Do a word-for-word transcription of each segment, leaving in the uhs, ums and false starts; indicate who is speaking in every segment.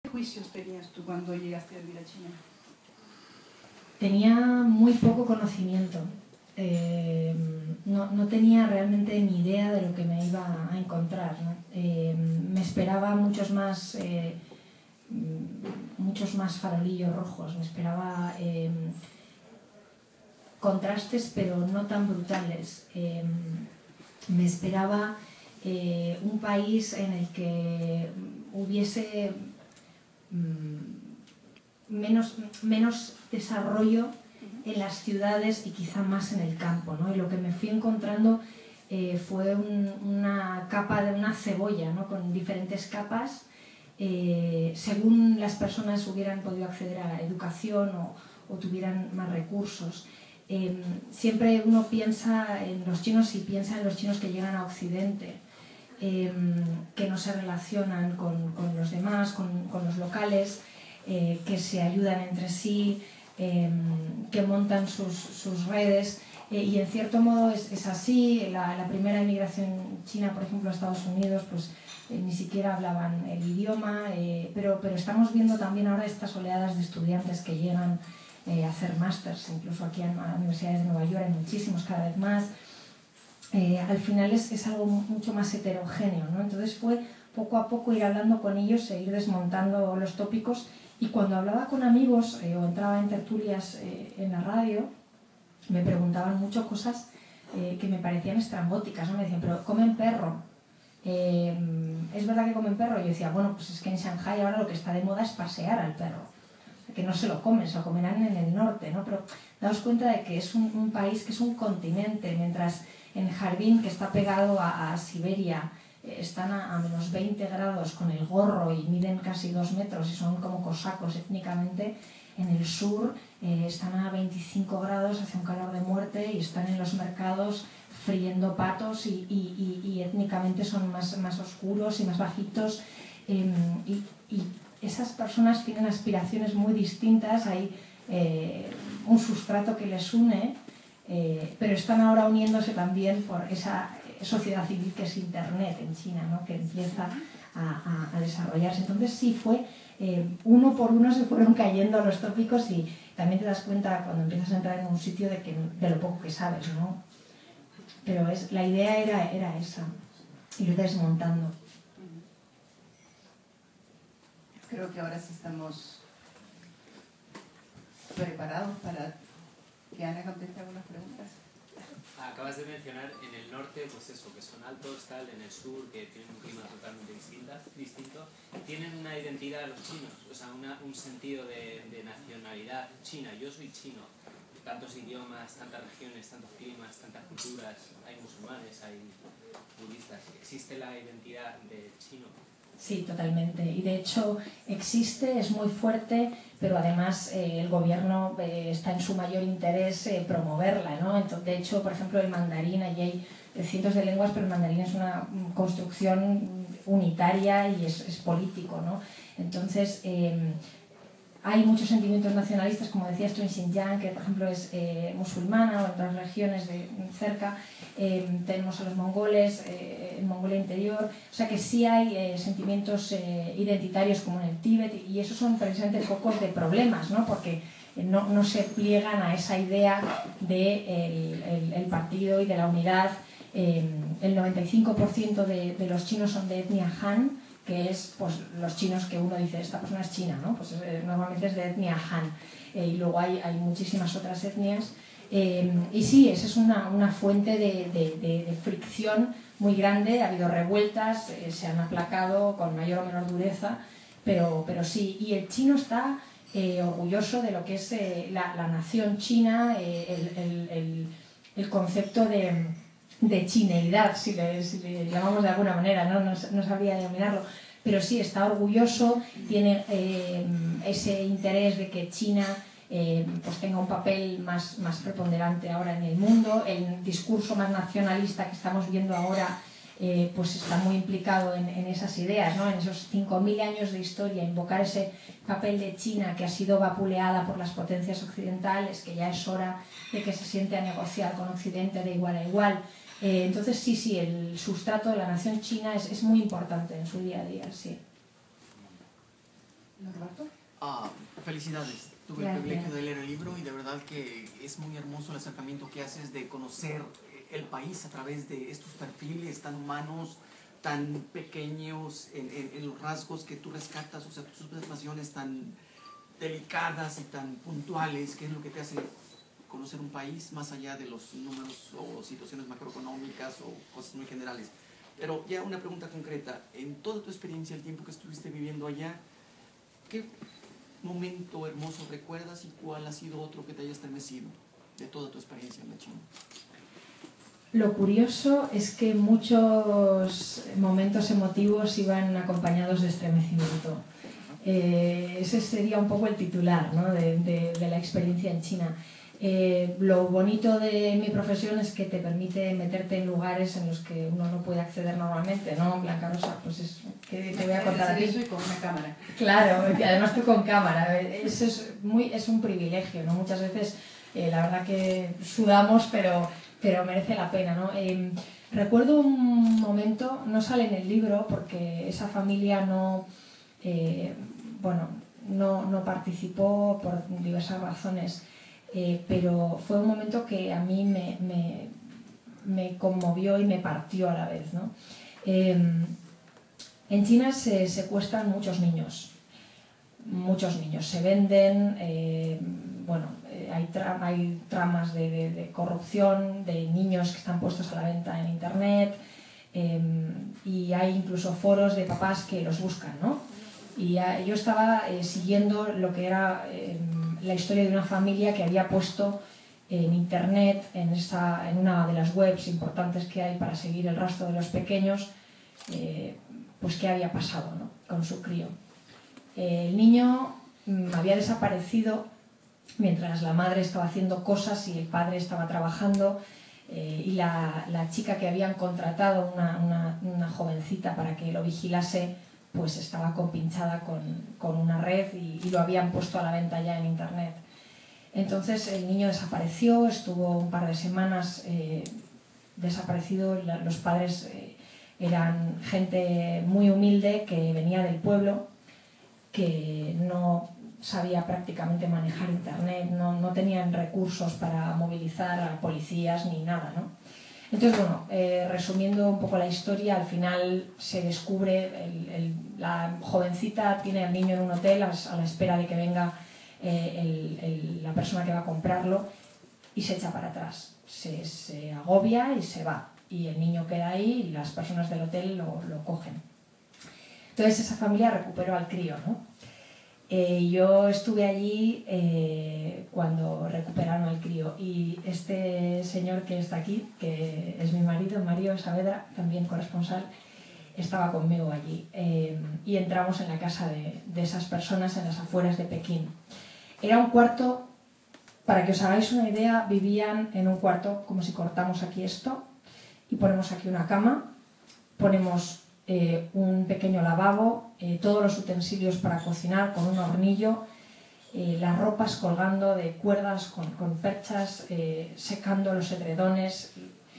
Speaker 1: juicios tenías tú cuando llegaste a vivir a China?
Speaker 2: Tenía muy poco conocimiento. Eh, no, no tenía realmente ni idea de lo que me iba a encontrar, ¿no? Eh, me esperaba muchos más, eh, muchos más farolillos rojos, me esperaba eh, contrastes pero no tan brutales. Eh, me esperaba eh, un país en el que hubiese mm, menos, menos desarrollo en las ciudades y quizá más en el campo, ¿no? Y lo que me fui encontrando eh, fue un, una capa de una cebolla, ¿no? Con diferentes capas, eh, según las personas hubieran podido acceder a la educación o, o tuvieran más recursos. Eh, siempre uno piensa en los chinos y piensa en los chinos que llegan a Occidente, eh, que no se relacionan con, con los demás, con, con los locales, eh, que se ayudan entre sí, Eh, que montan sus, sus redes, eh, y en cierto modo es, es así. La, la primera inmigración china, por ejemplo, a Estados Unidos, pues eh, ni siquiera hablaban el idioma, eh, pero, pero estamos viendo también ahora estas oleadas de estudiantes que llegan eh, a hacer másters, incluso aquí en las universidades de Nueva York hay muchísimos cada vez más. Eh, al final es, es algo mucho más heterogéneo, ¿no? Entonces fue poco a poco ir hablando con ellos e ir desmontando los tópicos. Y cuando hablaba con amigos eh, o entraba en tertulias eh, en la radio, me preguntaban mucho cosas eh, que me parecían estrambóticas, ¿no? Me decían, pero ¿comen perro? Eh, ¿Es verdad que comen perro? Y yo decía, bueno, pues es que en Shanghái ahora lo que está de moda es pasear al perro. Que no se lo comen, se lo comerán en el norte, ¿no? Pero daos cuenta de que es un, un país que es un continente, mientras en Harbin, que está pegado a, a Siberia, están a, a menos veinte grados con el gorro y miden casi dos metros y son como cosacos étnicamente. En el sur eh, están a veinticinco grados, hace un calor de muerte y están en los mercados friendo patos y, y, y, y étnicamente son más, más oscuros y más bajitos. Eh, y, y esas personas tienen aspiraciones muy distintas, hay eh, un sustrato que les une, eh, pero están ahora uniéndose también por esa sociedad civil que es Internet en China, ¿no? Que empieza a, a, a desarrollarse. Entonces sí fue, eh, uno por uno se fueron cayendo los tópicos y también te das cuenta cuando empiezas a entrar en un sitio de, que, de lo poco que sabes, ¿no? Pero es, la idea era, era esa, ir desmontando.
Speaker 1: Creo que ahora sí estamos preparados para que Ana conteste algunas preguntas.
Speaker 3: Acabas de mencionar en el norte, pues eso, que son altos, tal, en el sur, que tienen un clima totalmente distinta, distinto, tienen una identidad los chinos, o sea, una, un sentido de, de nacionalidad china. Yo soy chino, tantos idiomas, tantas regiones, tantos climas, tantas culturas, hay musulmanes, hay budistas. ¿Existe la identidad de chino?
Speaker 2: Sí, totalmente. Y de hecho existe, es muy fuerte, pero además eh, el gobierno eh, está en su mayor interés eh, promoverla, ¿no? Entonces, de hecho, por ejemplo, el mandarín, allí hay cientos de lenguas, pero el mandarín es una construcción unitaria y es, es político, ¿no? Entonces, eh, hay muchos sentimientos nacionalistas, como decías tú, en Xinjiang, que por ejemplo es eh, musulmana, o en otras regiones de cerca. Eh, tenemos a los mongoles, eh, en Mongolia Interior, o sea que sí hay eh, sentimientos eh, identitarios como en el Tíbet, y esos son precisamente focos de problemas, ¿no? Porque no, no se pliegan a esa idea del de el, el partido y de la unidad. Eh, el noventa y cinco por ciento de, de los chinos son de etnia Han, que es pues, los chinos que uno dice, esta persona es china, ¿no? Pues eh, normalmente es de etnia Han. Eh, y luego hay, hay muchísimas otras etnias. Eh, y sí, esa es una, una fuente de, de, de, de fricción muy grande. Ha habido revueltas, eh, se han aplacado con mayor o menor dureza, pero, pero sí. Y el chino está eh, orgulloso de lo que es eh, la, la nación china, eh, el, el, el, el concepto de... de chineidad, si le, si le llamamos de alguna manera, no, no, no sabría denominarlo, pero sí está orgulloso, tiene eh, ese interés de que China eh, pues tenga un papel más, más preponderante ahora en el mundo. El discurso más nacionalista que estamos viendo ahora eh, pues está muy implicado en, en esas ideas, ¿no? En esos cinco mil años de historia, invocar ese papel de China que ha sido vapuleada por las potencias occidentales, que ya es hora de que se siente a negociar con Occidente de igual a igual. Eh, entonces sí, sí, el sustrato de la nación china es, es muy importante en su día a día, sí.
Speaker 4: Ah, felicidades. Tuve
Speaker 2: Gracias.
Speaker 4: el privilegio de leer el libro y de verdad que es muy hermoso el acercamiento que haces de conocer el país a través de estos perfiles tan humanos, tan pequeños en, en, en los rasgos que tú rescatas, o sea, tus observaciones tan delicadas y tan puntuales, que es lo que te hace conocer un país más allá de los números o situaciones macroeconómicas o cosas muy generales. Pero ya una pregunta concreta, en toda tu experiencia, el tiempo que estuviste viviendo allá, ¿qué momento hermoso recuerdas y cuál ha sido otro que te haya estremecido de toda tu experiencia en la China?
Speaker 2: Lo curioso es que muchos momentos emotivos iban acompañados de estremecimiento. Eh, ese sería un poco el titular, ¿no? de, de, de la experiencia en China. Eh, lo bonito de mi profesión es que te permite meterte en lugares en los que uno no puede acceder normalmente, ¿no? Blanca Rosa, pues es que te voy a contar a ti.
Speaker 1: Eso y con una cámara.
Speaker 2: Claro, y además tú con cámara. Eso es, muy, es un privilegio, ¿no? Muchas veces eh, la verdad que sudamos, pero, pero merece la pena, ¿no? Eh, recuerdo un momento, no sale en el libro porque esa familia no, eh, bueno, no, no participó por diversas razones. Eh, pero fue un momento que a mí me, me, me conmovió y me partió a la vez, ¿no? Eh, en China se secuestran muchos niños, muchos niños, se venden, eh, bueno, eh, hay, tra hay tramas de, de, de corrupción, de niños que están puestos a la venta en internet, eh, y hay incluso foros de papás que los buscan, ¿no? Y a, yo estaba eh, siguiendo lo que era eh, la historia de una familia que había puesto en internet, en, esa, en una de las webs importantes que hay para seguir el rastro de los pequeños, eh, pues qué había pasado, ¿no? Con su crío. Eh, el niño mm, había desaparecido mientras la madre estaba haciendo cosas y el padre estaba trabajando, eh, y la, la chica que habían contratado, una, una, una jovencita para que lo vigilase, pues estaba compinchada con, con una red y, y lo habían puesto a la venta ya en internet. Entonces el niño desapareció, estuvo un par de semanas eh, desaparecido. La, los padres eh, eran gente muy humilde que venía del pueblo, que no sabía prácticamente manejar internet, no, no tenían recursos para movilizar a policías ni nada, ¿no? Entonces, bueno, eh, resumiendo un poco la historia, al final se descubre, el, el, la jovencita tiene al niño en un hotel a, a la espera de que venga eh, el, el, la persona que va a comprarlo, y se echa para atrás, se, se agobia y se va, y el niño queda ahí y las personas del hotel lo, lo cogen. Entonces esa familia recuperó al crío, ¿no? Eh, yo estuve allí eh, cuando recuperaron al crío, y este señor que está aquí, que es mi marido, Mario Saavedra, también corresponsal, estaba conmigo allí, eh, y entramos en la casa de, de esas personas en las afueras de Pekín. Era un cuarto, para que os hagáis una idea, vivían en un cuarto como si cortamos aquí esto y ponemos aquí una cama, ponemos Eh, un pequeño lavabo, eh, todos los utensilios para cocinar con un hornillo, eh, las ropas colgando de cuerdas con, con perchas, eh, secando los edredones,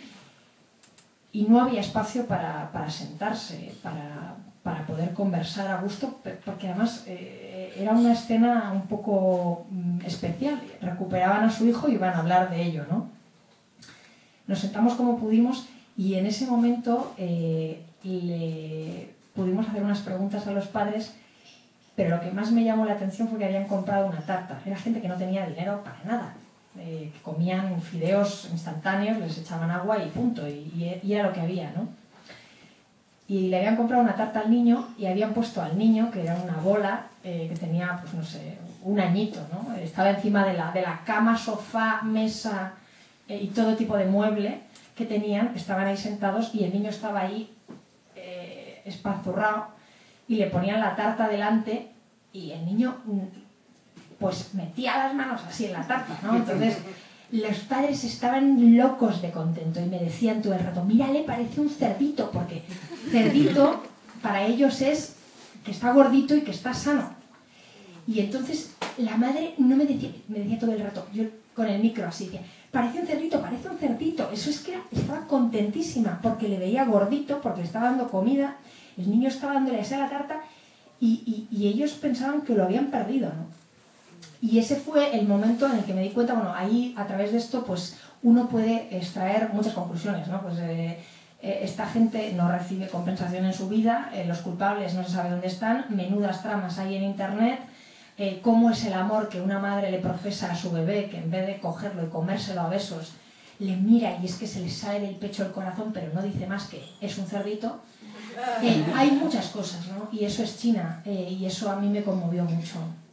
Speaker 2: y no había espacio para, para sentarse, para, para poder conversar a gusto, porque además eh, era una escena un poco mm, especial. Recuperaban a su hijo y iban a hablar de ello, ¿no? Nos sentamos como pudimos, y en ese momento eh, le pudimos hacer unas preguntas a los padres, pero lo que más me llamó la atención fue que habían comprado una tarta. Era gente que no tenía dinero para nada, eh, que comían fideos instantáneos, les echaban agua y punto, y, y era lo que había, ¿no? Y le habían comprado una tarta al niño y habían puesto al niño, que era una bola, eh, que tenía, pues no sé, un añito, ¿no? Estaba encima de la, de la cama, sofá, mesa eh, y todo tipo de mueble que tenían, estaban ahí sentados, y el niño estaba ahí eh, espanzurrado, y le ponían la tarta delante, y el niño pues metía las manos así en la tarta, ¿no? Entonces los padres estaban locos de contento y me decían todo el rato, mírale, parece un cerdito, porque cerdito para ellos es que está gordito y que está sano. Y entonces la madre no me decía, me decía todo el rato, yo con el micro así, que parece un cerdito, parece un cerdito. Eso es que era, estaba contentísima porque le veía gordito, porque le estaba dando comida, el niño estaba dándole así a la tarta, y, y, y ellos pensaban que lo habían perdido, ¿no? Y ese fue el momento en el que me di cuenta, bueno, ahí a través de esto pues uno puede extraer muchas conclusiones, ¿no? Pues eh, eh, esta gente no recibe compensación en su vida, eh, los culpables no se sabe dónde están, menudas tramas hay en internet, eh, cómo es el amor que una madre le profesa a su bebé, que en vez de cogerlo y comérselo a besos, le mira y es que se le sale del pecho el corazón, pero no dice más que es un cerdito. Eh, hay muchas cosas, ¿no? Y eso es China, eh, y eso a mí me conmovió mucho.